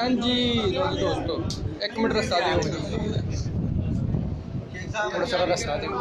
हाँ जी दोस्तों, एक मिनट रास्ता दे, थोड़ा सा रास्ता दे।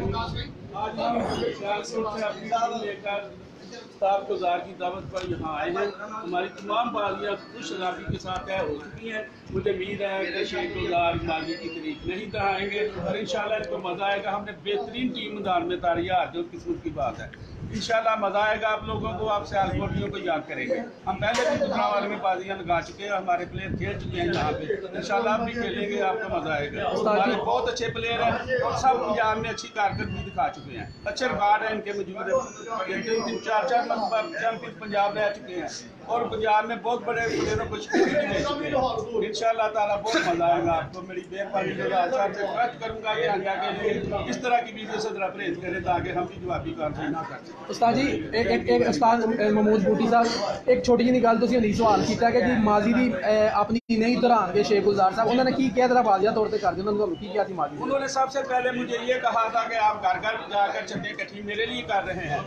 उस्ताद गुजार की दावत पर यहाँ आए हैं। हमारी तमाम बाजियाँ खुश रजाकी के साथ तय हो चुकी हैं। मुझे उम्मीद है कि शेख गुजार माजी की तरीक नहीं दहाएंगे और इंशाल्लाह इनको मज़ा आएगा। हमने बेहतरीन टीम मैदान में तारी है, जो किस्मत की बात है। इंशाल्लाह मज़ा आएगा आप लोगों को, आप सियालकोटियों को याद करेंगे। हम पहले भी गुजरांवाले में बाजियाँ लगा चुके हैं, हमारे प्लेयर खेल चुके हैं यहाँ पे। इंशाल्लाह आप भी खेलेंगे, आपको मज़ा आएगा। हमारे बहुत अच्छे प्लेयर हैं और सब पंजाब में अच्छी कारकर्दगी दिखा चुके हैं। अच्छे रिकॉर्ड हैं इनके मौजूद है, 3-4 मरतबा चैंपियन पंजाब रह चुके हैं और पंजाब में बहुत बड़े प्लेयरों को इंशाल्लाह ताला बहुत मजा आएगा आपको। मेरी मेहरबानी से रिक्वेस्ट करूंगा कि हंगा के लिए इस तरह की वीडियो से जरा परहेज करें ताकि हम भी जवाबी कार्रवाई ना कर सकें। उस्ताद जी एक उस्ताद महमूद बूटी साहब एक छोटी जी गल तुसीं हली सवाल किया कि जी माजी दी अपनी नहीं दौरान शेख गुलजार साहब उन्होंने की क्या तरह वाजिया तौर पर कर दिया, उन्होंने की क्या थी माजी? उन्होंने सबसे पहले मुझे ये कहा था कि आप घर घर जाकर चंदे इकट्ठी मेरे लिए कर रहे हैं।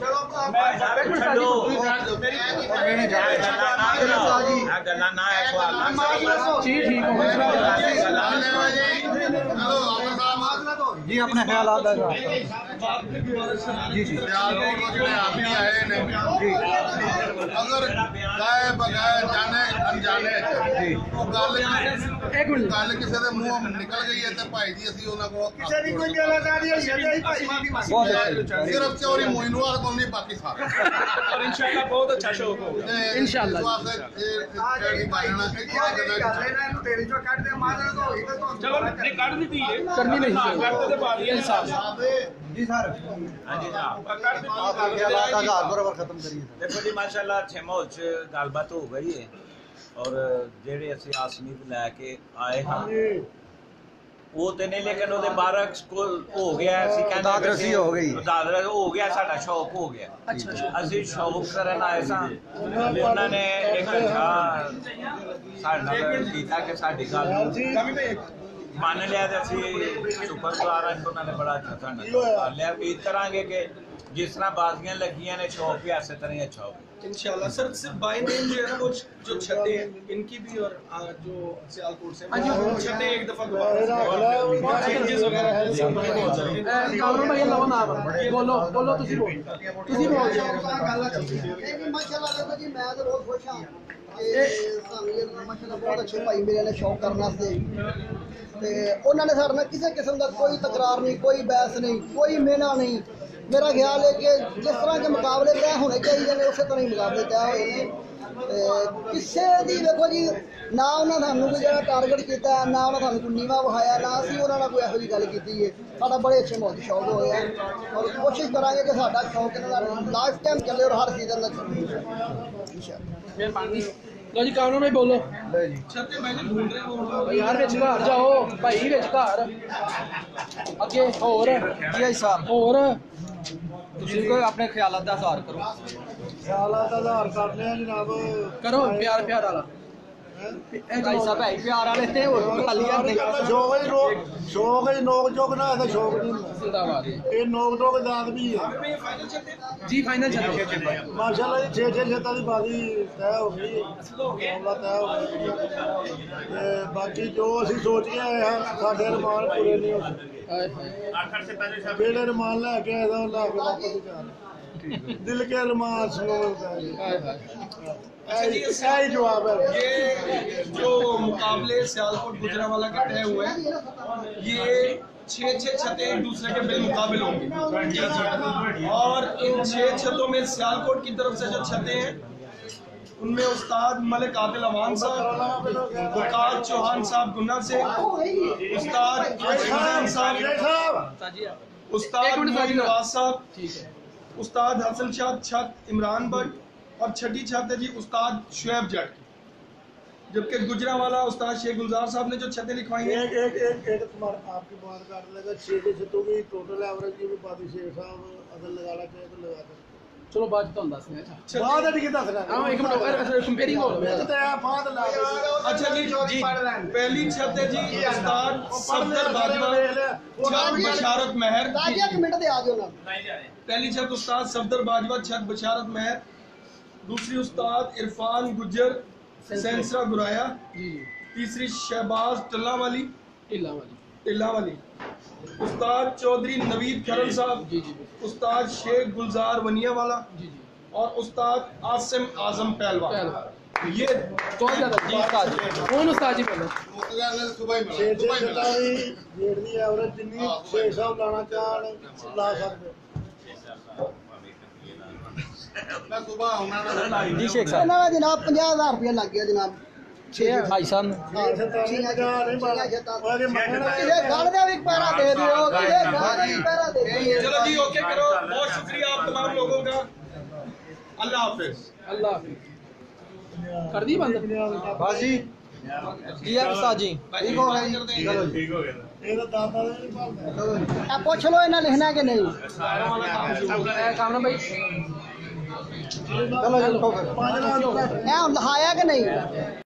जी अपने ख्याल जी जी अगर गाय बगाए जाने अनजाने एक मिनट गल किसी के मुंह निकल गई है तो भाई जी असं सिर्फ चोरी मोइनवाल को नहीं, बाकी सारे और इंशाल्लाह बहुत अच्छा शौक होगा इंशाल्लाह। चलो काट दी थी करनी नहीं जी सर खत्म करिए। देखो जी माशाल्लाह अच्छे माहौल च गलबात हो गई है और जेडे असी आसमीत लैके आए हाँ वो तो नहीं, लेकिन वो बारह हो गया दादरसी हो गई, दादरसी हो गया, साडा शौक हो गया। असी शौक करन आए सा उन्होंने एक अच्छा साडा कीता कि साडी गल मान लिया तो असी शुक्रगुजार हैं, उन्होंने बड़ा अच्छा साडा लिया। उम्मीद करांगे कि जिस तरह बाजियां लगियां ने शौक भी ऐसे तरह ही अच्छा होगा इंशाल्लाह। सर सिर्फ बाय नेम जो है ना वो जो छतें हैं इनकी भी और जो सियालकोट से छतें एक दफा चेंजेस वगैरह है कामरान भाई लाओ नाम बोलो बोलो तुसी बोल माशाल्लाह देखो जी मैं तो बहुत खुश हां माशाल्लाह बहुत अच्छे भाई मेरे ने शौक करने वास्ते ते उन्होंने साडे नाल किसी किस्म का कोई तकरार नहीं, कोई बहस नहीं, कोई मेहना नहीं। मेरा ख्याल है कि जिस तरह के मुकाबले तय होने चाहिए ने उस तरह ही मुकाबले तय होए ने। किसी दी देखो जी ना उन्होंने सानू कोई जगह टारगेट किया, ना उन्होंने सानू कोई नीवा वहाया, ना असी उन्होंने कोई यहो जी गल की है। साडा बड़े अच्छे मौत शौक होया और कोशिश करांगे कि साडा शौक लाइफ टाइम चले और हर सीजन का मेहरबानी। लो जी कामरान भाई बोलो यार विच घर जाओ भाई विच घर अगे होर जी साहब होर तुसीं कोई अपने ख्यालात दा इज़हार करो। ख्यालात दा इज़हार करने जनाब करो प्यार प्यार वाला भाई साहब भाई प्यार वाले थे और गालियां नहीं शौक है नोक जोक ना है शौक नहीं जिंदाबाद ये नोक जोक दांत भी है जी फाइनल चलो माशाल्लाह जी 6-6 छत्ता दी बाजी तय हो गई, मामला तय हो गया। बाकी जो असीं सोच के आए हैं साडे अरमान पूरे नहीं हो सकते, जेड़े अरमान लैके आए दा लैके वापस जाना दिल के अरमान सुनो ऐसी जवाब है। ये जो मुकाबले सियालकोट गुजरांवाला के तय हुए हैं ये 6-6 छतें एक दूसरे के बेमुकाबिल होंगी और इन 6 छतों में सियालकोट की तरफ से जो छतें हैं उनमें उस्ताद मलिक आदिल अमान साहब, वकास चौहान साहब गुन्ना से, उस्ताद इमरान साहब, उस्ताद नवाज साहब, उस्ताद हसन शाह छत इमरान भट्ट और छठी छत है जी उस्ताद शुएब जट की। जबकि गुजरांवाला उस्ताद शेख गुलजार साहब ने जो छतें लिखवाई हैं एक आपकी बात काट लेगा 6 छतों की टोटल एवरेज की भी बादी शेख साहब अगर लगा ला चाहे तो लगा दो। चलो बाद तो दस ने बाद अड़ी के दस ना हां एक मिनट कंपेयरिंग हो बाद ला अच्छा जी पहली छत है जी उस्ताद सफदर बाजवा छत बशारत महर। एक मिनट दे आ जाओ ना। पहली छत उस्ताद सफदर बाजवा छत बशारत महर, दूसरी उस्ताद इरफान गुज्जर सेंसरा गुराया, जी जी तीसरी शहबाज टल्ला वाली, टिल्ला वाली, टिल्ला वाली, उस्ताद चौधरी नवीद खरल साहब, जी जी बिल्कुल, उस्ताद शेख गुलजार वनिया वाला जी जी और उस्ताद आसिम आजम पहलवान। पहलवान। ये कौन ज़्यादा जी उस्ताद जी? कौन उस्ताद जी पहले? ਮੁੱਕ ਗਿਆ ਨੇ ਸੁਬਾਹ ਹੀ ਮਿਲਾ ਸੁਬਾਹ ਹੀ ਮਿਲਾ ਰੇਟ ਦੀ ਐਵਰੇਜ ਜਿੰਨੀ 600 ਲਾਣਾ ਚਾਹਣ ਲਾ ਸਕਦੇ। ਮੈਂ ਸੁਬਾਹ ਆਉਣਾ ਨਾ जी शेख साहब ਇਹਨਾਂ ਦਾ ਜਨਾਬ 50,000 ਰੁਪਇਆ ਲੱਗ ਗਿਆ ਜਨਾਬ। 6 भाई साहब ने ਕਿਤੇ ਗੱਲ ਦਾ ਵੀ ਪੈਰਾ ਦੇ ਦਿਓ, ਕਿਤੇ ਗੱਲ ਦਾ ਵੀ ਪੈਰਾ ਦੇ ਦਿਓ। चलो जी ओके करो, बहुत शुक्रिया आप तमाम लोगों का, अल्लाह हाफिज। अल्लाह हाफिज़। कर दी बंद ਬਾਜੀ जी है उस्ताद जी ठीक हो गया। ਇਹਦਾ ਦਾਦਾ ਦੇ ਨਹੀਂ ਭਾਲਦਾ। ਇਹ ਪੁੱਛ ਲਓ ਇਹਨਾਂ ਲਿਖਣਾ ਕਿ ਨਹੀਂ। कामरान भाई ਚਲੋ ਜੀ 5 ਲੱਖ ਇਹ ਹੁਣ ਲਿਖਾਇਆ ਕਿ ਨਹੀਂ।